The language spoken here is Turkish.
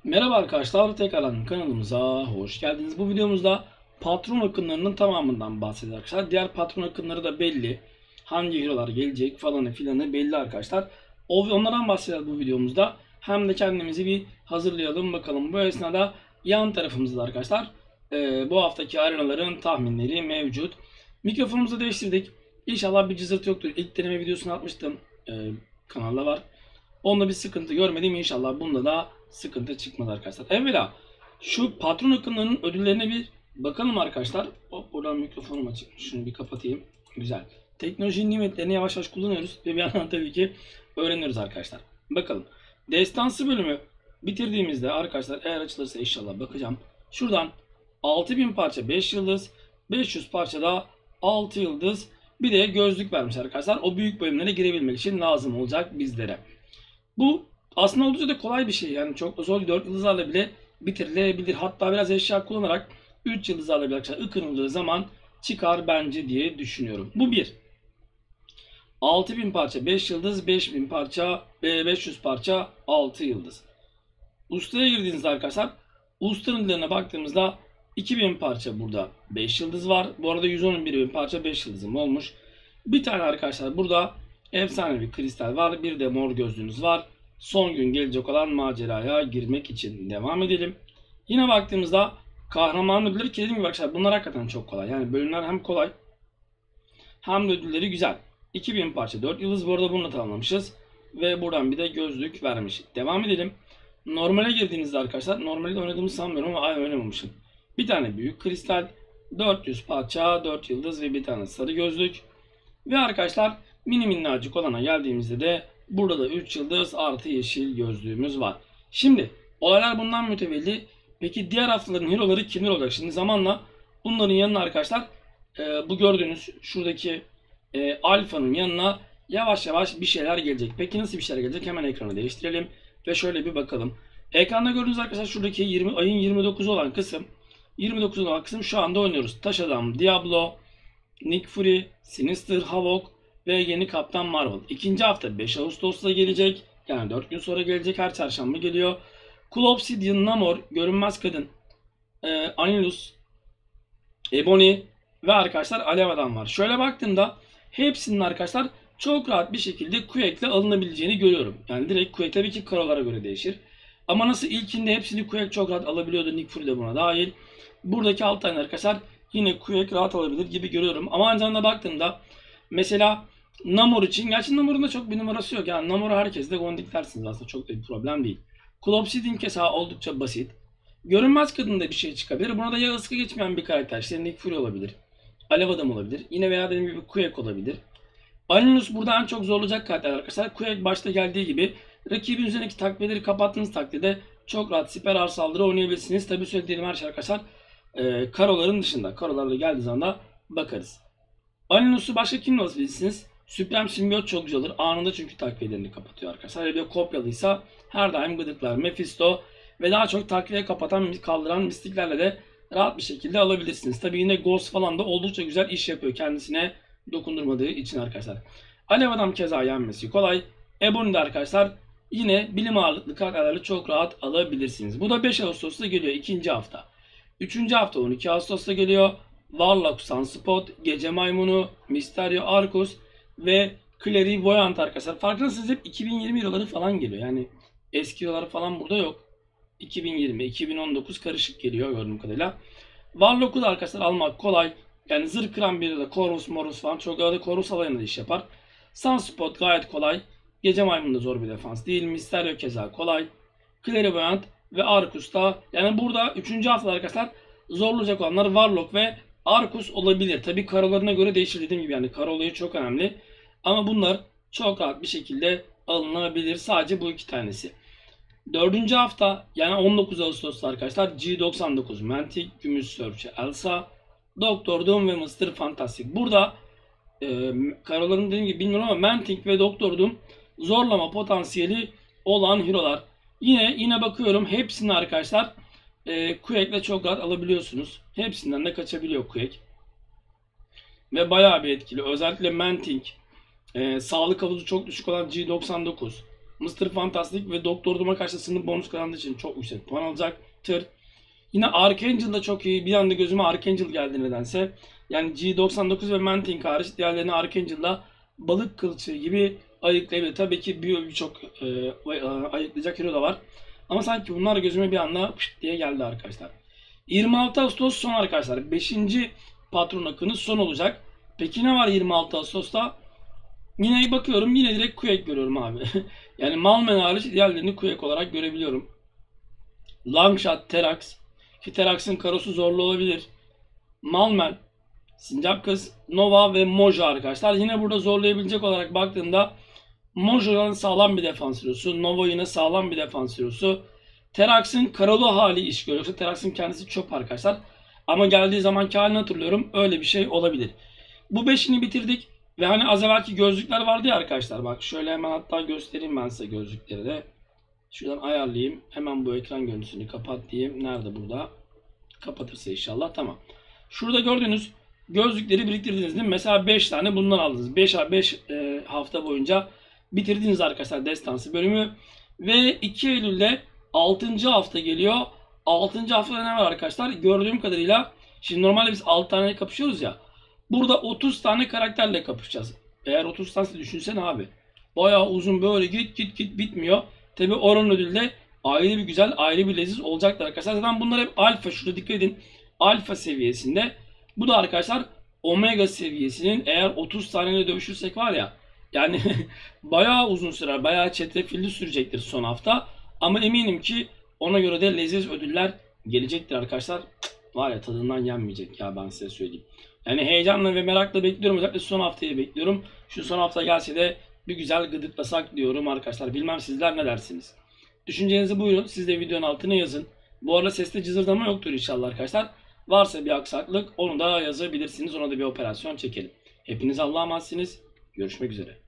Merhaba arkadaşlar, tekrardan kanalımıza hoş geldiniz. Bu videomuzda patron akımlarının tamamından bahsedeceğiz arkadaşlar. Diğer patron akımları da belli. Hangi hero'lar gelecek falanı filanı belli arkadaşlar. Onlardan bahsedeceğiz bu videomuzda. Hem de kendimizi bir hazırlayalım bakalım. Bu esnada yan tarafımızda arkadaşlar bu haftaki arenaların tahminleri mevcut. Mikrofonumuzu değiştirdik. İnşallah bir cızırtı yoktur. İlk deneme videosunu atmıştım. Kanalda var. Onda bir sıkıntı görmedim. İnşallah bunda da sıkıntı çıkmaz arkadaşlar. Evvela şu patron akımlarının ödüllerine bir bakalım arkadaşlar. Hop, buradan mikrofonum açık. Şunu bir kapatayım. Güzel. Teknolojinin nimetlerini yavaş yavaş kullanıyoruz ve bir yandan tabii ki öğreniyoruz arkadaşlar. Bakalım. Destansı bölümü bitirdiğimizde arkadaşlar, eğer açılırsa inşallah bakacağım. Şuradan 6000 parça 5 yıldız, 500 parça da 6 yıldız, bir de gözlük vermiş arkadaşlar. O büyük bölümlere girebilmek için lazım olacak bizlere. Bu aslında oldukça da kolay bir şey. Yani çok zor 4 yıldızlarla bile bitirilebilir. Hatta biraz eşya kullanarak 3 yıldızlarla bile arkadaşlar ıkınıldığı zaman çıkar bence diye düşünüyorum. Bu bir. 6000 parça 5 yıldız, 5000 parça 500 parça 6 yıldız. Ustaya girdiğinizde arkadaşlar, ustanın ödüllerine baktığımızda 2000 parça burada 5 yıldız var. Bu arada 111.000 parça 5 yıldızım olmuş. Bir tane arkadaşlar burada efsanevi kristal var. Bir de mor gözlüğünüz var. Son gün gelecek olan maceraya girmek için devam edelim. Yine baktığımızda kahraman ödülleri ki dediğim gibi arkadaşlar bunlar hakikaten çok kolay. Yani bölümler hem kolay hem de ödülleri güzel. 2000 parça 4 yıldız, bu arada bunu da tamamlamışız. Ve buradan bir de gözlük vermiş. Devam edelim. Normale girdiğinizde arkadaşlar, normalde oynadığımı sanmıyorum ama oynamamışım. Bir tane büyük kristal, 400 parça 4 yıldız ve bir tane sarı gözlük. Ve arkadaşlar mini minnacık olana geldiğimizde de burada da 3 yıldız artı yeşil gözlüğümüz var. Şimdi olaylar bundan mütevelli. Peki diğer haftaların hero'ları kimler olacak? Şimdi zamanla bunların yanına arkadaşlar bu gördüğünüz şuradaki alfanın yanına yavaş yavaş bir şeyler gelecek. Peki nasıl bir şeyler gelecek? Hemen ekranı değiştirelim ve şöyle bir bakalım. Ekranda gördüğünüz arkadaşlar şuradaki ayın 29'u olan kısım, 29 olan kısım şu anda oynuyoruz. Taş Adam, Diablo, Nick Fury, Sinister, Havok ve yeni Kaptan Marvel. İkinci hafta 5 Ağustos'ta gelecek. Yani 4 gün sonra gelecek. Her çarşamba geliyor. Cool Obsidian, Namor, Görünmez Kadın, Anilus, Ebony ve arkadaşlar Alev Adam var. Şöyle baktığımda hepsinin arkadaşlar çok rahat bir şekilde Quake'le alınabileceğini görüyorum. Yani direkt Quake tabii ki karolara göre değişir. Ama nasıl ilkinde hepsini Quake çok rahat alabiliyordu, Nick Fury de buna dahil. Buradaki alt tane arkadaşlar yine Quake rahat alabilir gibi görüyorum. Ama ancak baktığımda mesela Namor için, gerçi Namor'un da çok bir numarası yok. Yani Namor'u herkes de Gondik dersiniz, aslında çok da bir problem değil. Cool Obsidian kesa oldukça basit. Görünmez Kadın'da bir şey çıkabilir. Buna da ya ıska geçmeyen bir karakter. İşte Nick Fury olabilir. Alev Adam olabilir. Yine veya dediğim gibi Quake olabilir. Alinus burada en çok zorlayacak karakter arkadaşlar. Quake başta geldiği gibi rakibin üzerindeki takviyeleri kapattığınız takdirde çok rahat siper ağır saldırı oynayabilirsiniz. Tabi söylediğim her şey arkadaşlar karoların dışında. Karolarla geldiği zaman da bakarız. Alinus'u başka kimle alabilirsiniz? Supreme Symbiote çok güzel olur. Anında çünkü takviyelerini kapatıyor arkadaşlar. Bir kopyalıysa her daim gıdıklar. Mephisto ve daha çok takviye kapatan, kaldıran mistiklerle de rahat bir şekilde alabilirsiniz. Tabi yine Ghost falan da oldukça güzel iş yapıyor kendisine dokundurmadığı için arkadaşlar. Alev Adam keza yenmesi kolay. Ebony'de arkadaşlar yine bilim ağırlıklı karakterlerle çok rahat alabilirsiniz. Bu da 5 Ağustos'ta geliyor, ikinci hafta. Üçüncü hafta 12 Ağustos'ta geliyor. Warlock, Sunspot, Gece Maymunu, Mysterio, Arcus ve Clairvoyant arkadaşlar. Farkındaysanız hep 2020 yılları falan geliyor. Yani eski yılları falan burada yok. 2020, 2019 karışık geliyor gördüğüm kadarıyla. Warlock'u da arkadaşlar almak kolay. Yani zırh kıran biri de Chorus, Morus falan çok arada Chorus alayında iş yapar. Sunspot gayet kolay. Gece Maymunu da zor bir defans değil. Mysterio keza kolay. Clairvoyant ve Arcus da, yani burada 3. haftada arkadaşlar zorlayacak olanlar Warlock ve Arcus olabilir. Tabi karolarına göre değişir dediğim gibi, yani karo olayı çok önemli. Ama bunlar çok rahat bir şekilde alınabilir. Sadece bu iki tanesi. 4. hafta yani 19 Ağustos'ta arkadaşlar G99, Mantic, Gümüş Sörfçe, Elsa, Doktor Doom ve Mr. Fantastic. Burada karoların dediğim gibi bilmiyorum ama Mantic ve Doktor Doom zorlama potansiyeli olan hero'lar. Yine bakıyorum hepsini arkadaşlar Quake'le çok rahat alabiliyorsunuz. Hepsinden de kaçabiliyor Quake. Ve bayağı bir etkili. Özellikle Mantic, sağlık havuzu çok düşük olan G99, Mr. Fantastic ve Doktor Doom'a karşı sınıf bonus kazandığı için çok yüksek puan alacaktır. Yine Archangel da çok iyi. Bir anda gözüme Archangel geldi nedense. Yani G99 ve Manting hariç diğerlerini Archangel'da balık kılçığı gibi ayıklayabilir. Tabii ki birçok ayıklayacak hero da var. Ama sanki bunlar gözüme bir anda pşt diye geldi arkadaşlar. 26 Ağustos son arkadaşlar. 5. patron akını son olacak. Peki ne var 26 Ağustos'ta? Yine bakıyorum, yine direkt Quake görüyorum abi. Yani Malmen hariç diğerlerini Quake olarak görebiliyorum. Longshot, Terax. Ki Terax'ın karosu zorlu olabilir. Malmen, Sincap Kız, Nova ve Mojo arkadaşlar. Yine burada zorlayabilecek olarak baktığımda Mojo'nun sağlam bir defans hero'su. Nova yine sağlam bir defans hero'su. Terax'ın karolu hali iş görüyor. Yoksa Terax'ın kendisi çöp arkadaşlar. Ama geldiği zamanki halini hatırlıyorum. Öyle bir şey olabilir. Bu 5'ini bitirdik. Ve hani az evvelki gözlükler vardı ya arkadaşlar. Bak şöyle hemen hatta göstereyim ben size gözlükleri de. Şuradan ayarlayayım. Hemen bu ekran görüntüsünü kapat diyeyim. Nerede burada? Kapatırsa inşallah. Tamam. Şurada gördüğünüz gözlükleri biriktirdiniz değil mi? Mesela 5 tane bundan aldınız. 5 hafta boyunca bitirdiniz arkadaşlar destansı bölümü. Ve 2 Eylül'de 6. hafta geliyor. 6. haftada ne var arkadaşlar? Gördüğüm kadarıyla şimdi normalde biz 6 tane kapışıyoruz ya. Burada 30 tane karakterle kapışacağız. Eğer 30 tane düşünsene abi. Bayağı uzun, böyle git bitmiyor. Tabi oran ödülde ayrı bir güzel, ayrı bir leziz olacaktır arkadaşlar. Zaten bunlar hep alfa. Şurada dikkat edin. Alfa seviyesinde. Bu da arkadaşlar omega seviyesinin, eğer 30 taneyle dövüşürsek var ya, yani bayağı uzun sürer. Bayağı çetrefilli sürecektir son hafta. Ama eminim ki ona göre de leziz ödüller gelecektir arkadaşlar. Var ya, tadından yenmeyecek ya, ben size söyleyeyim. Yani heyecanla ve merakla bekliyorum. Özellikle son haftayı bekliyorum. Şu son hafta gelse de bir güzel gıdıklasak diyorum arkadaşlar. Bilmem sizler ne dersiniz? Düşüncenizi buyurun. Siz de videonun altına yazın. Bu arada seste cızırdama yoktur inşallah arkadaşlar. Varsa bir aksaklık onu da yazabilirsiniz. Ona da bir operasyon çekelim. Hepiniz Allah'a emanetsiniz. Görüşmek üzere.